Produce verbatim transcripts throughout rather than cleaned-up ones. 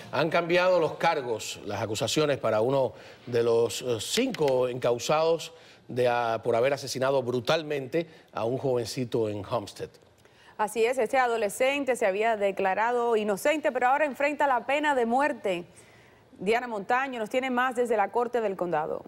Han cambiado los cargos, las acusaciones para uno de los cinco encausados de, a, por haber asesinado brutalmente a un jovencito en Homestead. Así es, este adolescente se había declarado inocente, pero ahora enfrenta la pena de muerte. Diana Montaño nos tiene más desde la Corte del Condado.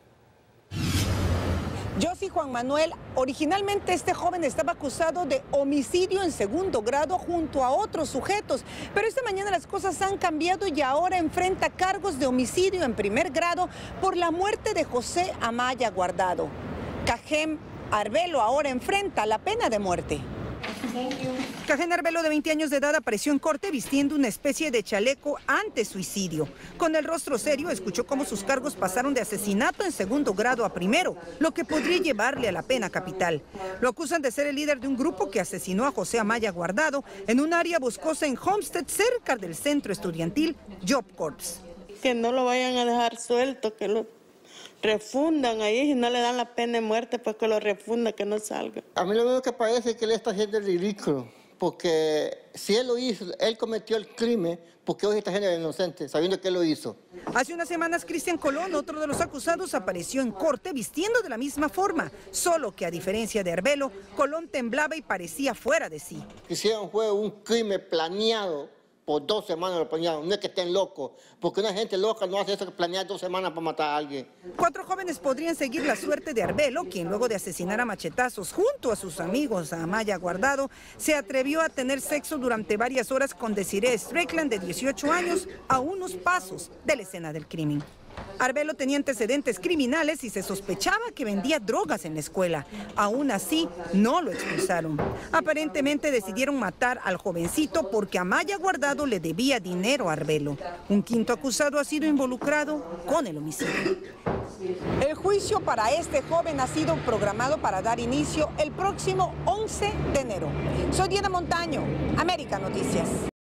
Josy Juan Manuel, originalmente este joven estaba acusado de homicidio en segundo grado junto a otros sujetos, pero esta mañana las cosas han cambiado y ahora enfrenta cargos de homicidio en primer grado por la muerte de José Amaya Guardado. Cajem Arbelo ahora enfrenta la pena de muerte. Cajem Arbelo, de veinte años de edad, apareció en corte vistiendo una especie de chaleco anti-suicidio. Con el rostro serio, escuchó cómo sus cargos pasaron de asesinato en segundo grado a primero, lo que podría llevarle a la pena capital. Lo acusan de ser el líder de un grupo que asesinó a José Amaya Guardado en un área boscosa en Homestead, cerca del centro estudiantil Job Corps. Que no lo vayan a dejar suelto, que lo refundan ahí, y no le dan la pena de muerte, pues que lo refundan, que no salga. A mí lo único que parece es que él está haciendo el ridículo, porque si él lo hizo, él cometió el crimen, porque hoy está haciendo el inocente, sabiendo que él lo hizo. Hace unas semanas, Cristian Colón, otro de los acusados, apareció en corte vistiendo de la misma forma, solo que a diferencia de Arbelo, Colón temblaba y parecía fuera de sí. Hicieron fue un crimen planeado. Por dos semanas lo planearon, no es que estén locos, porque una gente loca no hace eso que planear dos semanas para matar a alguien. Cuatro jóvenes podrían seguir la suerte de Arbelo, quien luego de asesinar a machetazos junto a sus amigos a Amaya Guardado, se atrevió a tener sexo durante varias horas con Desiree Strickland, de dieciocho años, a unos pasos de la escena del crimen. Arbelo tenía antecedentes criminales y se sospechaba que vendía drogas en la escuela. Aún así, no lo expulsaron. Aparentemente decidieron matar al jovencito porque Amaya Guardado le debía dinero a Arbelo. Un quinto acusado ha sido involucrado con el homicidio. El juicio para este joven ha sido programado para dar inicio el próximo once de enero. Soy Diana Montaño, América Noticias.